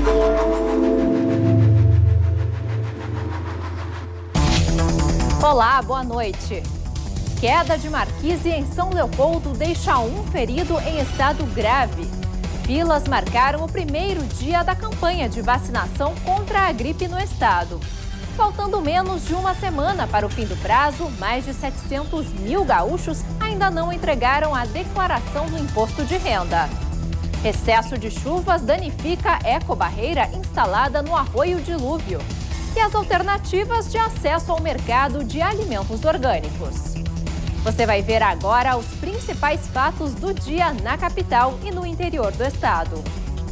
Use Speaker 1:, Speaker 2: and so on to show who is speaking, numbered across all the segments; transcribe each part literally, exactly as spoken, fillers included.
Speaker 1: Olá, boa noite. Queda de marquise em São Leopoldo deixa um ferido em estado grave. Filas marcaram o primeiro dia da campanha de vacinação contra a gripe no estado. Faltando menos de uma semana para o fim do prazo, mais de setecentos mil gaúchos ainda não entregaram a declaração do imposto de renda. Excesso de chuvas danifica ecobarreira instalada no Arroio Dilúvio. E as alternativas de acesso ao mercado de alimentos orgânicos. Você vai ver agora os principais fatos do dia na capital e no interior do estado.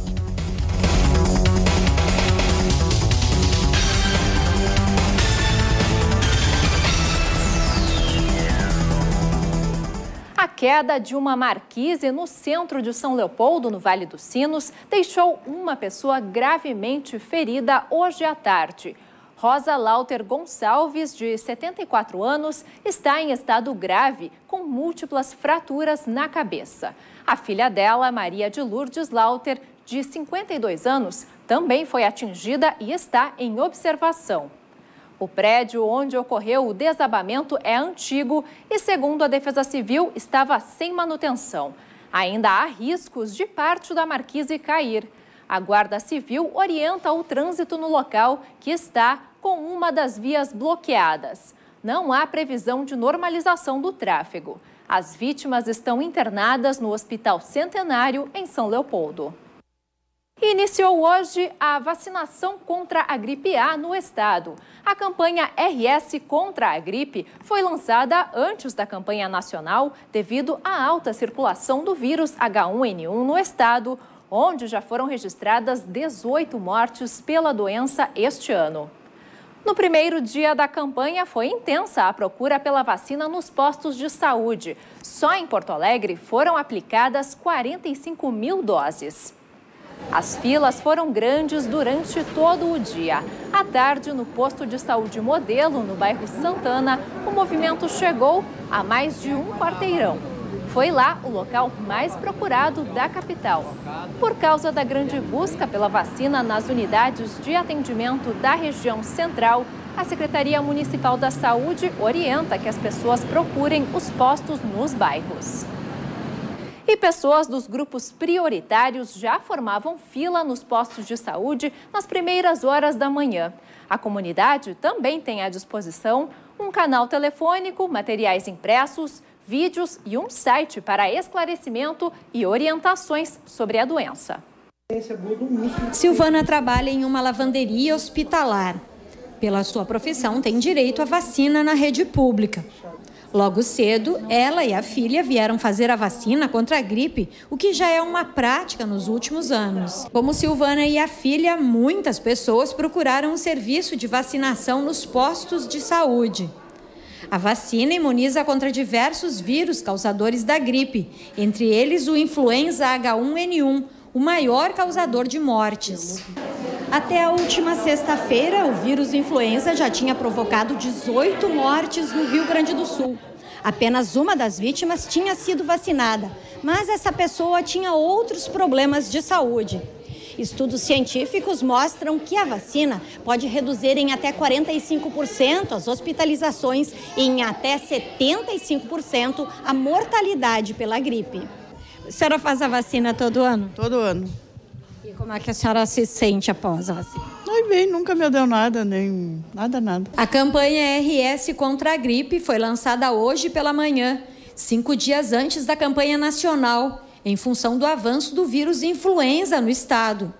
Speaker 1: A queda de uma marquise no centro de São Leopoldo, no Vale dos Sinos, deixou uma pessoa gravemente ferida hoje à tarde. Rosa Lauter Gonçalves, de setenta e quatro anos, está em estado grave, com múltiplas fraturas na cabeça. A filha dela, Maria de Lourdes Lauter, de cinquenta e dois anos, também foi atingida e está em observação. O prédio onde ocorreu o desabamento é antigo e, segundo a Defesa Civil, estava sem manutenção. Ainda há riscos de parte da marquise cair. A Guarda Civil orienta o trânsito no local, que está com uma das vias bloqueadas. Não há previsão de normalização do tráfego. As vítimas estão internadas no Hospital Centenário, em São Leopoldo. Iniciou hoje a vacinação contra a gripe A no estado. A campanha R S contra a gripe foi lançada antes da campanha nacional devido à alta circulação do vírus H um N um no estado, onde já foram registradas dezoito mortes pela doença este ano. No primeiro dia da campanha, foi intensa a procura pela vacina nos postos de saúde. Só em Porto Alegre foram aplicadas quarenta e cinco mil doses. As filas foram grandes durante todo o dia. À tarde, no posto de saúde Modelo, no bairro Santana, o movimento chegou a mais de um quarteirão. Foi lá o local mais procurado da capital. Por causa da grande busca pela vacina nas unidades de atendimento da região central, a Secretaria Municipal da Saúde orienta que as pessoas procurem os postos nos bairros. E pessoas dos grupos prioritários já formavam fila nos postos de saúde nas primeiras horas da manhã. A comunidade também tem à disposição um canal telefônico, materiais impressos, vídeos e um site para esclarecimento e orientações sobre a doença.
Speaker 2: Silvana trabalha em uma lavanderia hospitalar. Pela sua profissão, tem direito à vacina na rede pública. Logo cedo, ela e a filha vieram fazer a vacina contra a gripe, o que já é uma prática nos últimos anos. Como Silvana e a filha, muitas pessoas procuraram o serviço de vacinação nos postos de saúde. A vacina imuniza contra diversos vírus causadores da gripe, entre eles o influenza H um N um, o maior causador de mortes. Até a última sexta-feira, o vírus influenza já tinha provocado dezoito mortes no Rio Grande do Sul. Apenas uma das vítimas tinha sido vacinada, mas essa pessoa tinha outros problemas de saúde. Estudos científicos mostram que a vacina pode reduzir em até quarenta e cinco por cento as hospitalizações e em até setenta e cinco por cento a mortalidade pela gripe. A senhora faz a vacina todo ano?
Speaker 3: Todo ano.
Speaker 2: E como é que a senhora se sente após a vacina?
Speaker 3: Ai, bem, nunca me deu nada, nem nada, nada.
Speaker 2: A campanha R S contra a gripe foi lançada hoje pela manhã, cinco dias antes da campanha nacional, em função do avanço do vírus influenza no estado.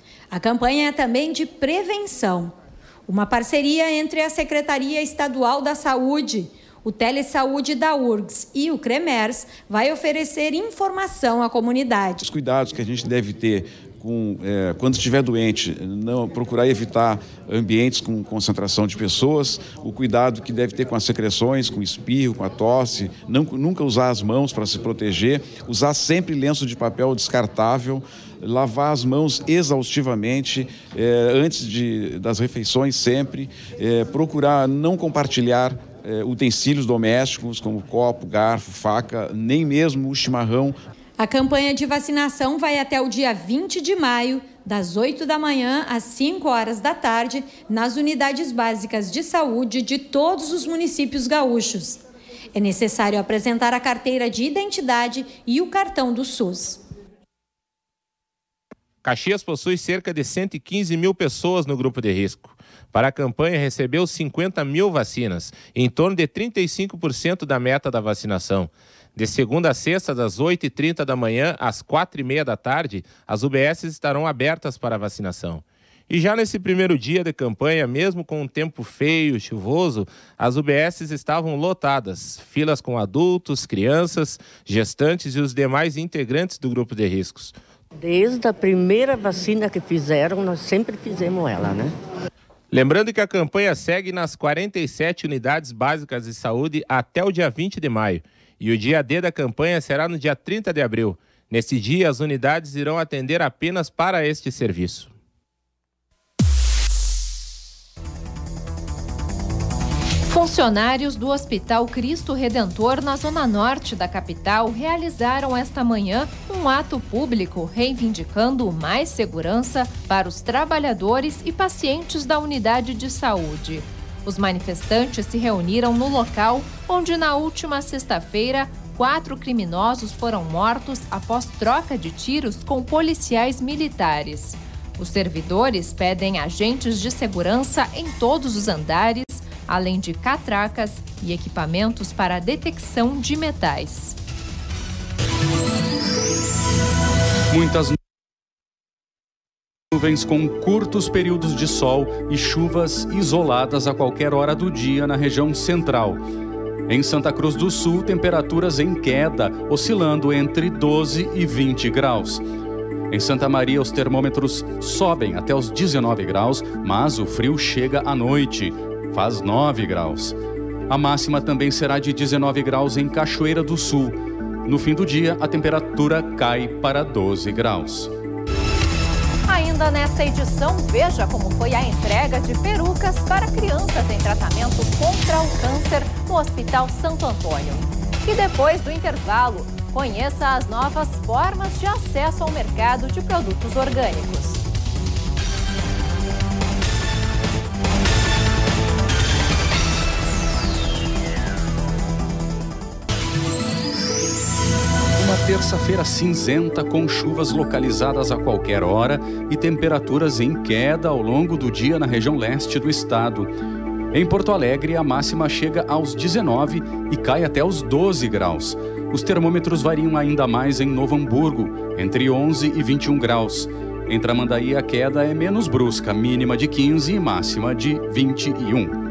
Speaker 2: A campanha é também de prevenção. Uma parceria entre a Secretaria Estadual da Saúde, o Telesaúde da U R G S e o CREMERS vai oferecer informação à comunidade.
Speaker 4: Os cuidados que a gente deve ter com, é, quando estiver doente, não, procurar evitar ambientes com concentração de pessoas, o cuidado que deve ter com as secreções, com o espirro, com a tosse, não, nunca usar as mãos para se proteger, usar sempre lenço de papel descartável, lavar as mãos exaustivamente é, antes de, das refeições sempre, é, procurar não compartilhar é, utensílios domésticos como copo, garfo, faca, nem mesmo o chimarrão.
Speaker 2: A campanha de vacinação vai até o dia vinte de maio das oito da manhã às cinco horas da tarde, nas unidades básicas de saúde de todos os municípios gaúchos. É necessário apresentar a carteira de identidade e o cartão do SUS.
Speaker 5: Caxias possui cerca de cento e quinze mil pessoas no grupo de risco. Para a campanha, recebeu cinquenta mil vacinas, em torno de trinta e cinco por cento da meta da vacinação. De segunda a sexta, das oito e trinta da manhã às quatro e meia da tarde, as U B S estarão abertas para a vacinação. E já nesse primeiro dia de campanha, mesmo com um tempo feio, chuvoso, as U B S estavam lotadas, filas com adultos, crianças, gestantes e os demais integrantes do grupo de riscos.
Speaker 6: Desde a primeira vacina que fizeram, nós sempre fizemos ela, né?
Speaker 5: Lembrando que a campanha segue nas quarenta e sete unidades básicas de saúde até o dia vinte de maio. E o dia D da campanha será no dia trinta de abril. Nesse dia, as unidades irão atender apenas para este serviço.
Speaker 1: Funcionários do Hospital Cristo Redentor, na zona norte da capital, realizaram esta manhã um ato público reivindicando mais segurança para os trabalhadores e pacientes da unidade de saúde. Os manifestantes se reuniram no local onde, na última sexta-feira, quatro criminosos foram mortos após troca de tiros com policiais militares. Os servidores pedem agentes de segurança em todos os andares, além de catracas e equipamentos para a detecção de metais.
Speaker 7: Muitas nuvens com curtos períodos de sol e chuvas isoladas a qualquer hora do dia na região central. Em Santa Cruz do Sul, temperaturas em queda, oscilando entre doze e vinte graus. Em Santa Maria, os termômetros sobem até os dezenove graus, mas o frio chega à noite. Faz nove graus. A máxima também será de dezenove graus em Cachoeira do Sul. No fim do dia, a temperatura cai para doze graus.
Speaker 1: Ainda nesta edição, veja como foi a entrega de perucas para crianças em tratamento contra o câncer no Hospital Santo Antônio. E depois do intervalo, conheça as novas formas de acesso ao mercado de produtos orgânicos.
Speaker 7: Uma terça-feira cinzenta com chuvas localizadas a qualquer hora e temperaturas em queda ao longo do dia na região leste do estado. Em Porto Alegre, a máxima chega aos dezenove e cai até os doze graus. Os termômetros variam ainda mais em Novo Hamburgo, entre onze e vinte e um graus. Em Tramandaí, a queda é menos brusca, mínima de quinze e máxima de vinte e um.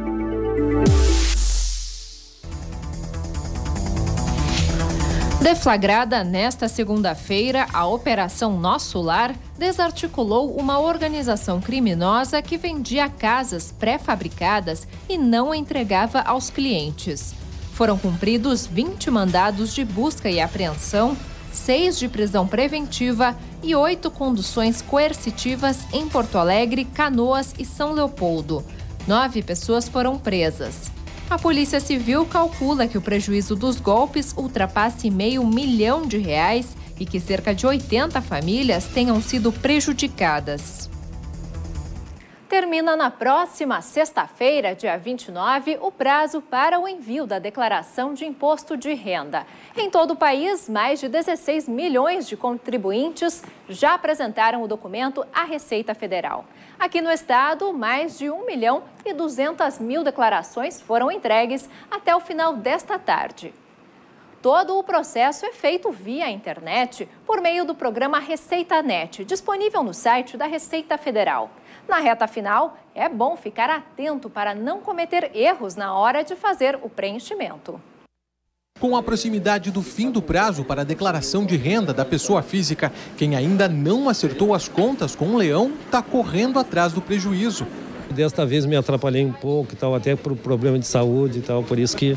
Speaker 1: Deflagrada nesta segunda-feira, a Operação Nosso Lar desarticulou uma organização criminosa que vendia casas pré-fabricadas e não entregava aos clientes. Foram cumpridos vinte mandados de busca e apreensão, seis de prisão preventiva e oito conduções coercitivas em Porto Alegre, Canoas e São Leopoldo. Nove pessoas foram presas. A Polícia Civil calcula que o prejuízo dos golpes ultrapasse meio milhão de reais e que cerca de oitenta famílias tenham sido prejudicadas. Termina na próxima sexta-feira, dia vinte e nove, o prazo para o envio da declaração de imposto de renda. Em todo o país, mais de dezesseis milhões de contribuintes já apresentaram o documento à Receita Federal. Aqui no estado, mais de um milhão e duzentas mil declarações foram entregues até o final desta tarde. Todo o processo é feito via internet por meio do programa Receita Net, disponível no site da Receita Federal. Na reta final, é bom ficar atento para não cometer erros na hora de fazer o preenchimento.
Speaker 8: Com a proximidade do fim do prazo para a declaração de renda da pessoa física, quem ainda não acertou as contas com o leão está correndo atrás do prejuízo.
Speaker 9: Desta vez me atrapalhei um pouco, tal, até por problema de saúde e tal, por isso que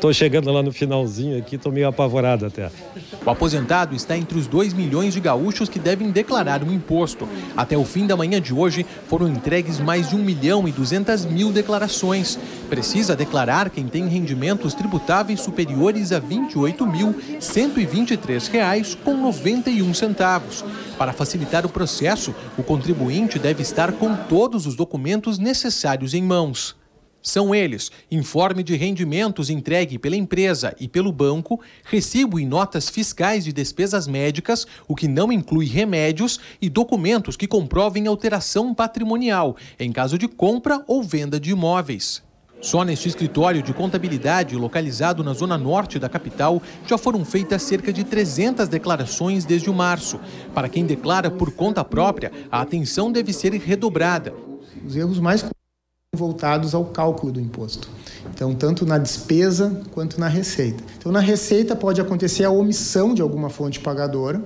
Speaker 9: Estou chegando lá no finalzinho aqui, estou meio apavorado até.
Speaker 8: O aposentado está entre os dois milhões de gaúchos que devem declarar um imposto. Até o fim da manhã de hoje, foram entregues mais de um milhão e duzentas mil declarações. Precisa declarar quem tem rendimentos tributáveis superiores a vinte e oito mil, cento e vinte e três reais com noventa e um centavos. Para facilitar o processo, o contribuinte deve estar com todos os documentos necessários em mãos. São eles: informe de rendimentos entregue pela empresa e pelo banco, recibo e notas fiscais de despesas médicas, o que não inclui remédios, e documentos que comprovem alteração patrimonial, em caso de compra ou venda de imóveis. Só neste escritório de contabilidade, localizado na zona norte da capital, já foram feitas cerca de trezentas declarações desde o março. Para quem declara por conta própria, a atenção deve ser redobrada.
Speaker 10: Os erros mais voltados ao cálculo do imposto. Então, tanto na despesa quanto na receita. Então, na receita pode acontecer a omissão de alguma fonte pagadora,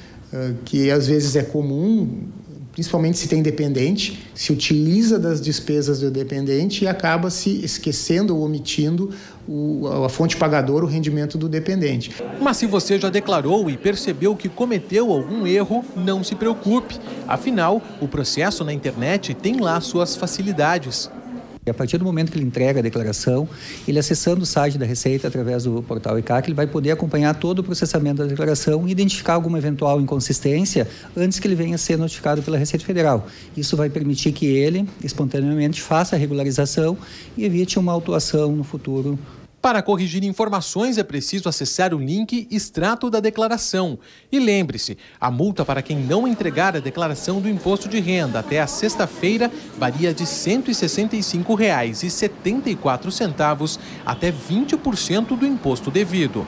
Speaker 10: que às vezes é comum, principalmente se tem dependente, se utiliza das despesas do dependente e acaba se esquecendo ou omitindo o, a fonte pagadora, o rendimento do dependente.
Speaker 8: Mas se você já declarou e percebeu que cometeu algum erro, não se preocupe. Afinal, o processo na internet tem lá suas facilidades.
Speaker 11: A partir do momento que ele entrega a declaração, ele acessando o site da Receita através do portal I C A C, ele vai poder acompanhar todo o processamento da declaração e identificar alguma eventual inconsistência antes que ele venha a ser notificado pela Receita Federal. Isso vai permitir que ele, espontaneamente, faça a regularização e evite uma autuação no futuro.
Speaker 8: Para corrigir informações, é preciso acessar o link Extrato da Declaração. E lembre-se, a multa para quem não entregar a declaração do imposto de renda até a sexta-feira varia de cento e sessenta e cinco reais e setenta e quatro centavos até vinte por cento do imposto devido.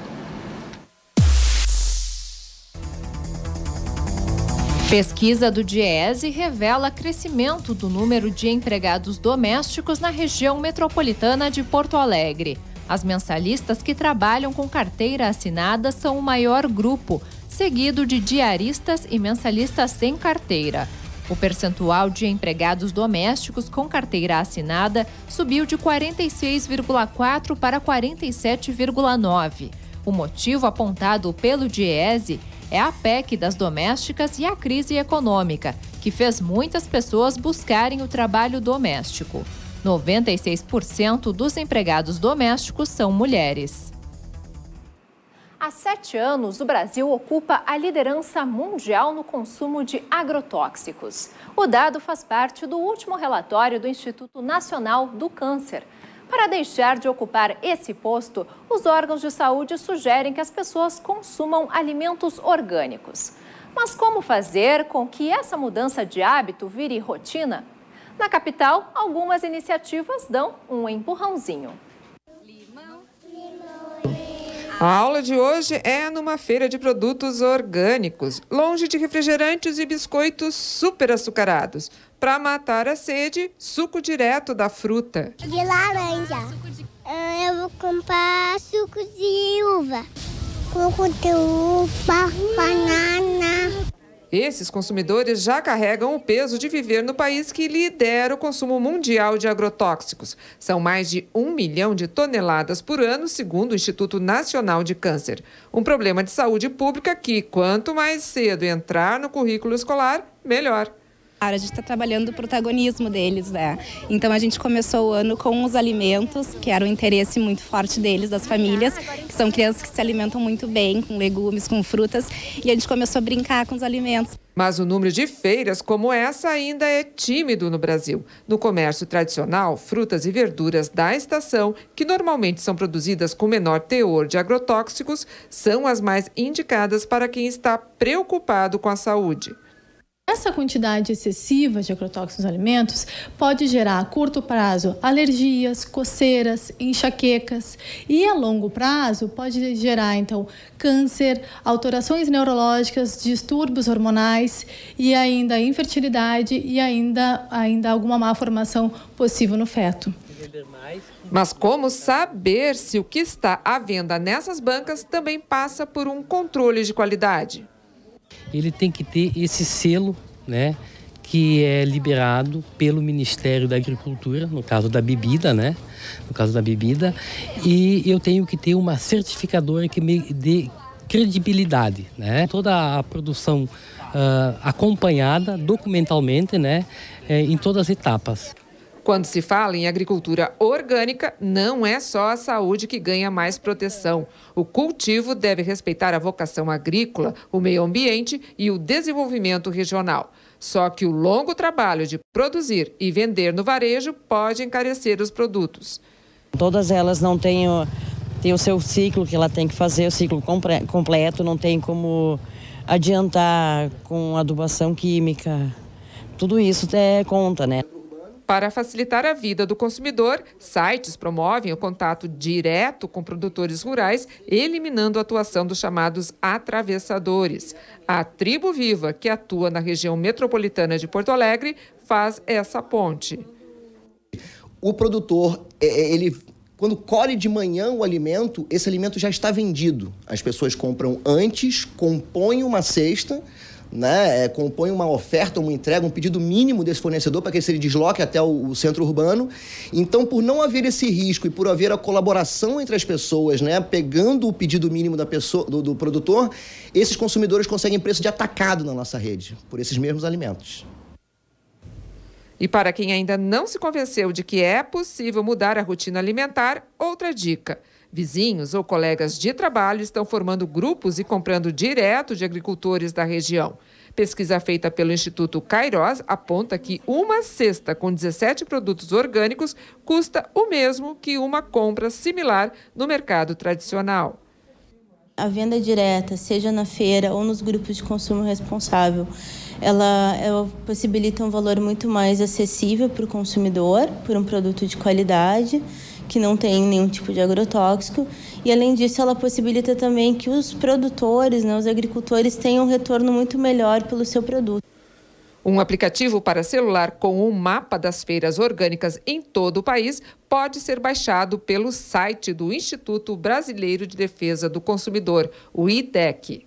Speaker 1: Pesquisa do Diese revela crescimento do número de empregados domésticos na região metropolitana de Porto Alegre. As mensalistas que trabalham com carteira assinada são o maior grupo, seguido de diaristas e mensalistas sem carteira. O percentual de empregados domésticos com carteira assinada subiu de quarenta e seis vírgula quatro para quarenta e sete vírgula nove. O motivo apontado pelo Diese é a P E C das domésticas e a crise econômica, que fez muitas pessoas buscarem o trabalho doméstico. noventa e seis por cento dos empregados domésticos são mulheres. Há sete anos, o Brasil ocupa a liderança mundial no consumo de agrotóxicos. O dado faz parte do último relatório do Instituto Nacional do Câncer. Para deixar de ocupar esse posto, os órgãos de saúde sugerem que as pessoas consumam alimentos orgânicos. Mas como fazer com que essa mudança de hábito vire rotina? Na capital, algumas iniciativas dão um empurrãozinho.
Speaker 12: A aula de hoje é numa feira de produtos orgânicos, longe de refrigerantes e biscoitos super açucarados. Para matar a sede, suco direto da fruta.
Speaker 13: De laranja. Eu vou comprar suco de uva. Suco de uva, banana.
Speaker 12: Esses consumidores já carregam o peso de viver no país que lidera o consumo mundial de agrotóxicos. São mais de um milhão de toneladas por ano, segundo o Instituto Nacional de Câncer. Um problema de saúde pública que, quanto mais cedo entrar no currículo escolar, melhor.
Speaker 14: A gente está trabalhando o protagonismo deles, né? Então a gente começou o ano com os alimentos, que era um interesse muito forte deles, das famílias, que são crianças que se alimentam muito bem, com legumes, com frutas, e a gente começou a brincar com os alimentos.
Speaker 12: Mas o número de feiras como essa ainda é tímido no Brasil. No comércio tradicional, frutas e verduras da estação, que normalmente são produzidas com menor teor de agrotóxicos, são as mais indicadas para quem está preocupado com a saúde.
Speaker 15: Essa quantidade excessiva de agrotóxicos nos alimentos pode gerar a curto prazo alergias, coceiras, enxaquecas e a longo prazo pode gerar então câncer, alterações neurológicas, distúrbios hormonais e ainda infertilidade e ainda, ainda alguma má formação possível no feto.
Speaker 12: Mas como saber se o que está à venda nessas bancas também passa por um controle de qualidade?
Speaker 16: Ele tem que ter esse selo, né, que é liberado pelo Ministério da Agricultura, no caso da bebida, né? No caso da bebida, e eu tenho que ter uma certificadora que me dê credibilidade, né? Toda a produção uh, acompanhada documentalmente, né? É, em todas as etapas.
Speaker 12: Quando se fala em agricultura orgânica, não é só a saúde que ganha mais proteção. O cultivo deve respeitar a vocação agrícola, o meio ambiente e o desenvolvimento regional. Só que o longo trabalho de produzir e vender no varejo pode encarecer os produtos.
Speaker 17: Todas elas não têm o, têm o seu ciclo que ela tem que fazer, o ciclo compre, completo, não tem como adiantar com adubação química. Tudo isso é conta, né?
Speaker 12: Para facilitar a vida do consumidor, sites promovem o contato direto com produtores rurais, eliminando a atuação dos chamados atravessadores. A Tribo Viva, que atua na região metropolitana de Porto Alegre, faz essa ponte.
Speaker 18: O produtor, ele, quando colhe de manhã o alimento, esse alimento já está vendido. As pessoas compram antes, compõem uma cesta, né, é, compõe uma oferta, uma entrega, um pedido mínimo desse fornecedor para que ele desloque até o, o centro urbano. Então, por não haver esse risco e por haver a colaboração entre as pessoas, né, pegando o pedido mínimo da pessoa, do, do produtor, esses consumidores conseguem preço de atacado na nossa rede, por esses mesmos alimentos.
Speaker 12: E para quem ainda não se convenceu de que é possível mudar a rotina alimentar, outra dica. Vizinhos ou colegas de trabalho estão formando grupos e comprando direto de agricultores da região. Pesquisa feita pelo Instituto Kairos aponta que uma cesta com dezessete produtos orgânicos custa o mesmo que uma compra similar no mercado tradicional.
Speaker 19: A venda direta, seja na feira ou nos grupos de consumo responsável, ela, ela possibilita um valor muito mais acessível para o consumidor, por um produto de qualidade, que não tem nenhum tipo de agrotóxico, e além disso ela possibilita também que os produtores, né, os agricultores tenham um retorno muito melhor pelo seu produto.
Speaker 12: Um aplicativo para celular com um mapa das feiras orgânicas em todo o país pode ser baixado pelo site do Instituto Brasileiro de Defesa do Consumidor, o I D E C.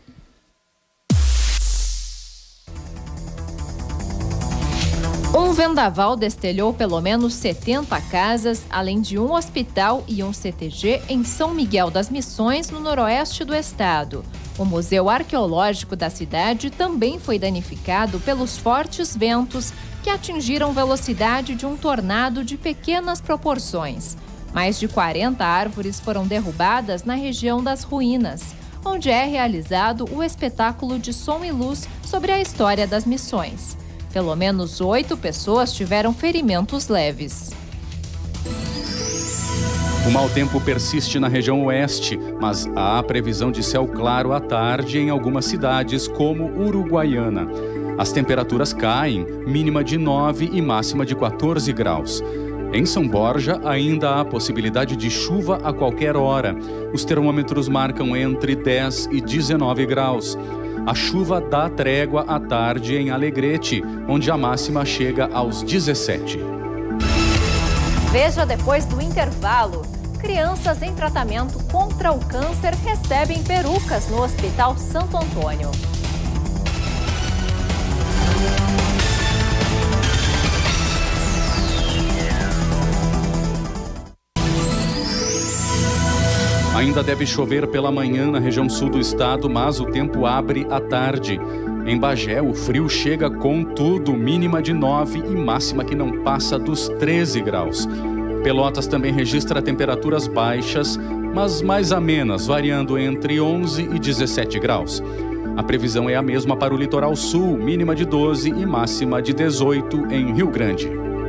Speaker 1: Um vendaval destelhou pelo menos setenta casas, além de um hospital e um C T G em São Miguel das Missões, no noroeste do estado. O Museu Arqueológico da cidade também foi danificado pelos fortes ventos que atingiram velocidade de um tornado de pequenas proporções. Mais de quarenta árvores foram derrubadas na região das ruínas, onde é realizado o espetáculo de som e luz sobre a história das missões. Pelo menos oito pessoas tiveram ferimentos leves.
Speaker 7: O mau tempo persiste na região oeste, mas há previsão de céu claro à tarde em algumas cidades, como Uruguaiana. As temperaturas caem, mínima de nove e máxima de quatorze graus. Em São Borja, ainda há possibilidade de chuva a qualquer hora. Os termômetros marcam entre dez e dezenove graus. A chuva dá trégua à tarde em Alegrete, onde a máxima chega aos dezessete.
Speaker 1: Veja depois do intervalo. Crianças em tratamento contra o câncer recebem perucas no Hospital Santo Antônio.
Speaker 7: Ainda deve chover pela manhã na região sul do estado, mas o tempo abre à tarde. Em Bagé, o frio chega com tudo, mínima de nove e máxima que não passa dos treze graus. Pelotas também registra temperaturas baixas, mas mais amenas, variando entre onze e dezessete graus. A previsão é a mesma para o litoral sul, mínima de doze e máxima de dezoito em Rio Grande.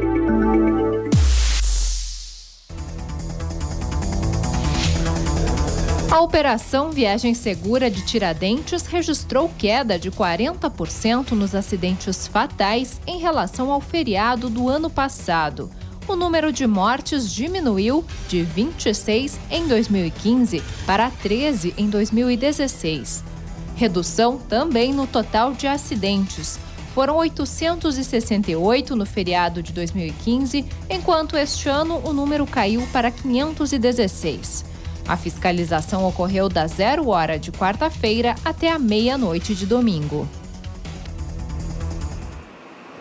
Speaker 1: A Operação Viagem Segura de Tiradentes registrou queda de quarenta por cento nos acidentes fatais em relação ao feriado do ano passado. O número de mortes diminuiu de vinte e seis em dois mil e quinze para treze em dois mil e dezesseis. Redução também no total de acidentes. Foram oitocentos e sessenta e oito no feriado de dois mil e quinze, enquanto este ano o número caiu para quinhentos e dezesseis. A fiscalização ocorreu da zero hora de quarta-feira até a meia-noite de domingo.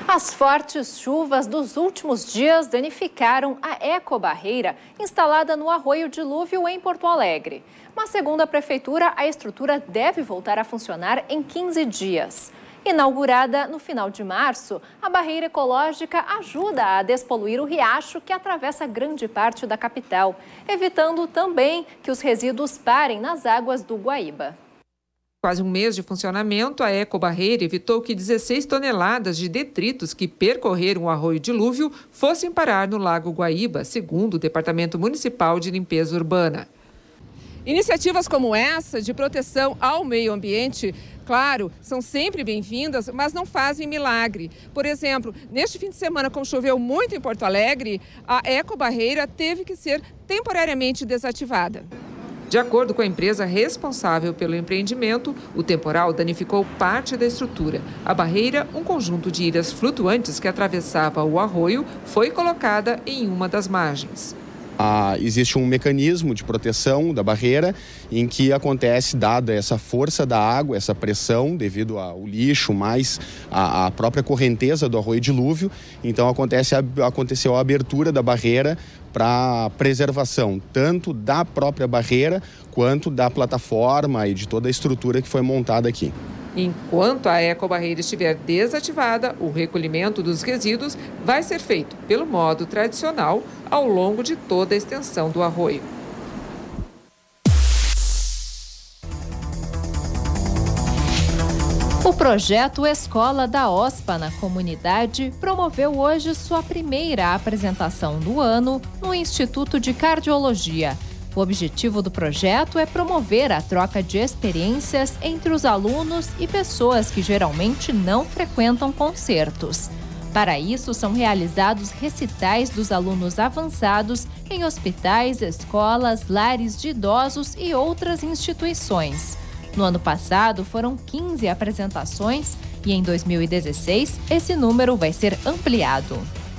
Speaker 1: As fortes chuvas dos últimos dias danificaram a ecobarreira instalada no Arroio Dilúvio, em Porto Alegre. Mas, segundo a Prefeitura, a estrutura deve voltar a funcionar em quinze dias. Inaugurada no final de março, a barreira ecológica ajuda a despoluir o riacho que atravessa grande parte da capital, evitando também que os resíduos parem nas águas do Guaíba.
Speaker 12: Quase um mês de funcionamento, a ecobarreira evitou que dezesseis toneladas de detritos que percorreram o Arroio Dilúvio fossem parar no Lago Guaíba, segundo o Departamento Municipal de Limpeza Urbana. Iniciativas como essa, de proteção ao meio ambiente, claro, são sempre bem-vindas, mas não fazem milagre. Por exemplo, neste fim de semana, como choveu muito em Porto Alegre, a ecobarreira teve que ser temporariamente desativada. De acordo com a empresa responsável pelo empreendimento, o temporal danificou parte da estrutura. A barreira, um conjunto de ilhas flutuantes que atravessava o arroio, foi colocada em uma das margens.
Speaker 20: Ah, existe um mecanismo de proteção da barreira em que acontece, dada essa força da água, essa pressão devido ao lixo, mais a, a própria correnteza do Arroio Dilúvio, então acontece, aconteceu a abertura da barreira para preservação, tanto da própria barreira quanto da plataforma e de toda a estrutura que foi montada aqui.
Speaker 12: Enquanto a ecobarreira estiver desativada, o recolhimento dos resíduos vai ser feito pelo modo tradicional ao longo de toda a extensão do arroio.
Speaker 1: O projeto Escola da OSPA na Comunidade promoveu hoje sua primeira apresentação do ano no Instituto de Cardiologia. O objetivo do projeto é promover a troca de experiências entre os alunos e pessoas que geralmente não frequentam concertos. Para isso, são realizados recitais dos alunos avançados em hospitais, escolas, lares de idosos e outras instituições. No ano passado, foram quinze apresentações e em dois mil e dezesseis, esse número vai ser ampliado.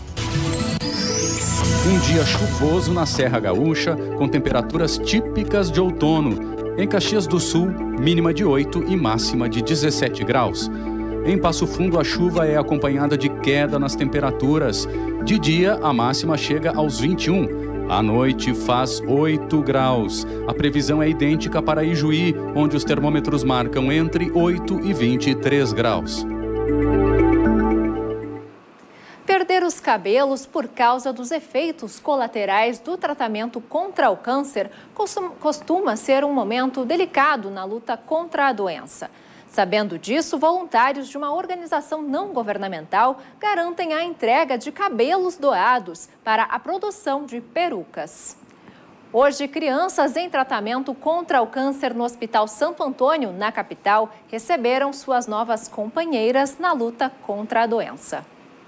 Speaker 7: Um dia chuvoso na Serra Gaúcha, com temperaturas típicas de outono. Em Caxias do Sul, mínima de oito e máxima de dezessete graus. Em Passo Fundo, a chuva é acompanhada de queda nas temperaturas. De dia, a máxima chega aos vinte e um. À noite, faz oito graus. A previsão é idêntica para Ijuí, onde os termômetros marcam entre oito e vinte e três graus.
Speaker 1: Perder os cabelos por causa dos efeitos colaterais do tratamento contra o câncer costuma ser um momento delicado na luta contra a doença. Sabendo disso, voluntários de uma organização não governamental garantem a entrega de cabelos doados para a produção de perucas. Hoje, crianças em tratamento contra o câncer no Hospital Santo Antônio, na capital, receberam suas novas companheiras na luta contra a doença.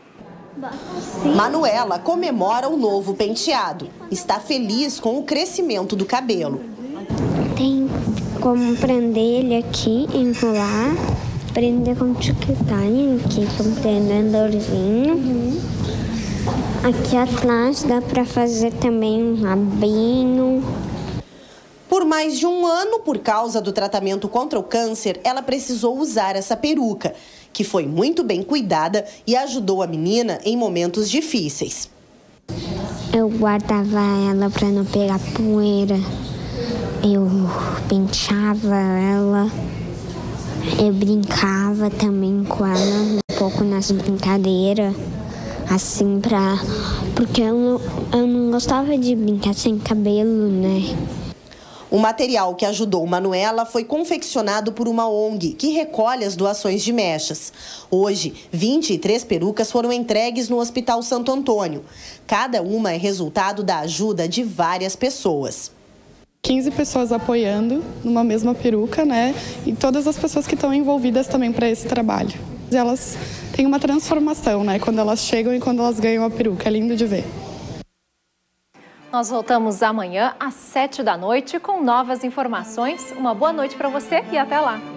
Speaker 21: Manuela comemora o novo penteado. Está feliz com o crescimento do cabelo.
Speaker 13: Tem como prender ele aqui, enrolar, prender com tic-tac aqui, com um prendedorzinho. Uhum. Aqui atrás dá para fazer também um rabinho.
Speaker 21: Por mais de um ano, por causa do tratamento contra o câncer, ela precisou usar essa peruca, que foi muito bem cuidada e ajudou a menina em momentos difíceis.
Speaker 13: Eu guardava ela para não pegar poeira, eu penteava ela, eu brincava também com ela, um pouco nas brincadeiras, assim, pra... porque eu não, eu não gostava de brincar sem cabelo, né?
Speaker 21: O material que ajudou Manuela foi confeccionado por uma O N G que recolhe as doações de mechas. Hoje, vinte e três perucas foram entregues no Hospital Santo Antônio. Cada uma é resultado da ajuda de várias pessoas.
Speaker 3: quinze pessoas apoiando numa mesma peruca, né? E todas as pessoas que estão envolvidas também para esse trabalho. Elas têm uma transformação, né? Quando elas chegam e quando elas ganham a peruca. É lindo de ver.
Speaker 1: Nós voltamos amanhã às sete da noite com novas informações. Uma boa noite para você e até lá.